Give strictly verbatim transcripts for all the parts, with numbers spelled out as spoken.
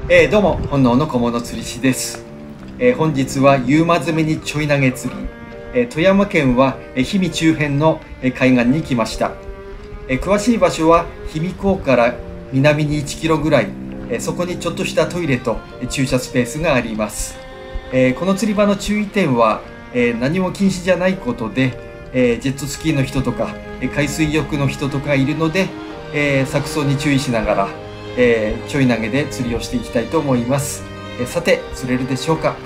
えー、どうも本能の小物釣り師です。えー、本日は夕間詰めにちょい投げ釣り、えー、富山県は氷見周辺の海岸に来ました。えー、詳しい場所は氷見港から南にいちキロぐらい、えー、そこにちょっとしたトイレと駐車スペースがあります。えー、この釣り場の注意点は、えー、何も禁止じゃないことで、えー、ジェットスキーの人とか海水浴の人とかいるので、えー、錯綜に注意しながらえー、ちょい投げで釣りをしていきたいと思います。えー、さて釣れるでしょうか。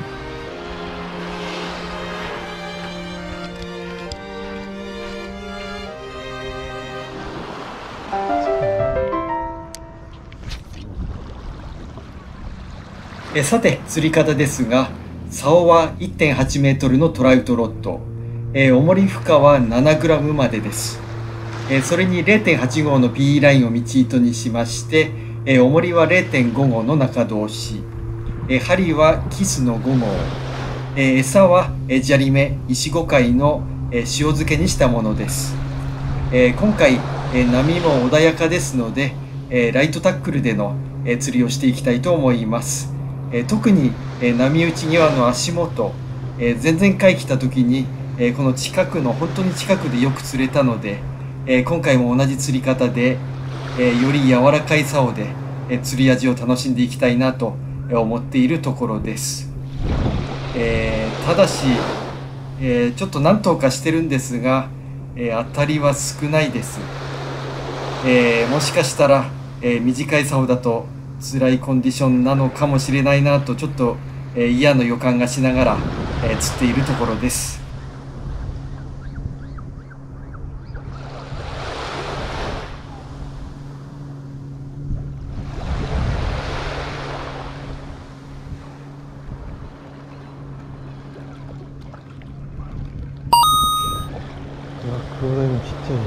えー、さて釣り方ですが、竿は いってんはちメートルのトラウトロッド、えー、重り負荷は ななグラム までです。えー、それに れいてんはちごうの ピー ラインを道糸にしまして、えー、重りは れいてんごごうの中通し、えー、針はキスのごごう、えー、餌は、えー、砂利目石ごかいの、えー、塩漬けにしたものです。えー、今回、えー、波も穏やかですので、えー、ライトタックルでの、えー、釣りをしていきたいと思います。えー、特に、えー、波打ち際の足元、えー、前々回来た時に、えー、この近くの本当に近くでよく釣れたので、えー、今回も同じ釣り方で、えー、より柔らかい竿で、えー、釣り味を楽しんでいきたいなと思っているところです。えー、ただし、えー、ちょっと何とかしてるんですが、えー、当たりは少ないです。えー、もしかしたら、えー、短い竿だと辛いコンディションなのかもしれないなとちょっと、えー、嫌な予感がしながら、えー、釣っているところです。 クロダイもちっちゃいです。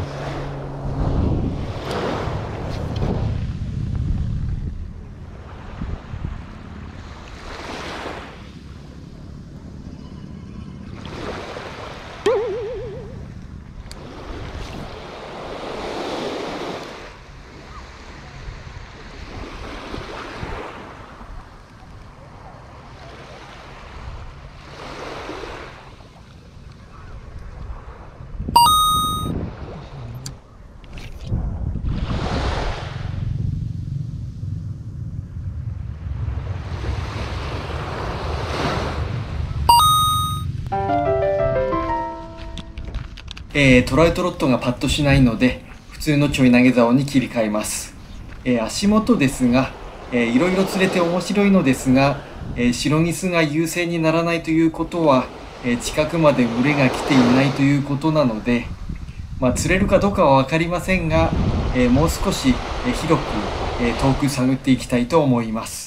えー、トラウトロッドがパッとしないので普通のちょい投げ竿に切り替えます。えー、足元ですが、えー、いろいろ釣れて面白いのですが、えー、シロギスが優勢にならないということは、えー、近くまで群れが来ていないということなので、まあ、釣れるかどうかは分かりませんが、えー、もう少し、えー、広く、えー、遠く探っていきたいと思います。